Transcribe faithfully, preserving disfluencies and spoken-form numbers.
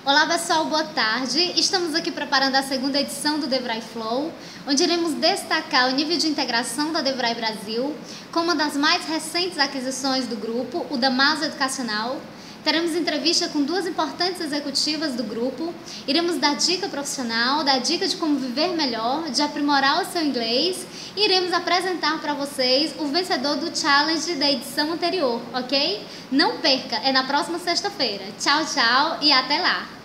Olá pessoal, boa tarde. Estamos aqui preparando a segunda edição do DeVry Flow, onde iremos destacar o nível de integração da DeVry Brasil com uma das mais recentes aquisições do grupo, o Damaso Educacional. Teremos entrevista com duas importantes executivas do grupo, iremos dar dica profissional, dar dica de como viver melhor, de aprimorar o seu inglês e iremos apresentar para vocês o vencedor do challenge da edição anterior, ok? Não perca, é na próxima sexta-feira. Tchau, tchau e até lá!